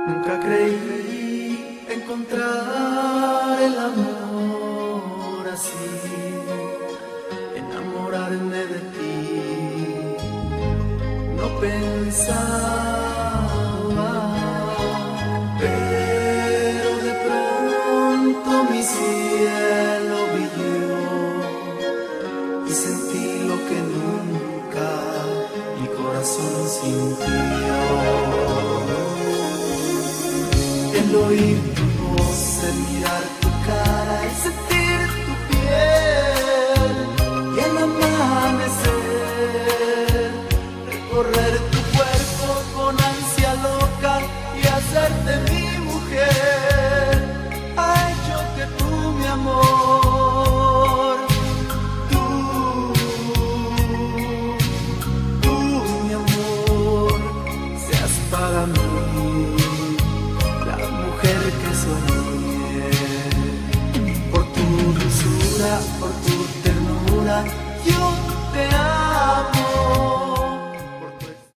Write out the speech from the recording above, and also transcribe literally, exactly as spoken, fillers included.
Nunca creí encontrar el amor así, enamorarme de ti. No pensaba, pero de pronto mi cielo brilló y sentí lo que nunca mi corazón sintió. El oír tu voz, el mirar tu cara, el sentir tu piel y el amanecer, recorrer tu cuerpo con ansia loca y hacerte mi mujer, ha hecho que tú, mi amor, tú, tú, mi amor, seas para mí que soñé. Por tu dulzura, por tu ternura, yo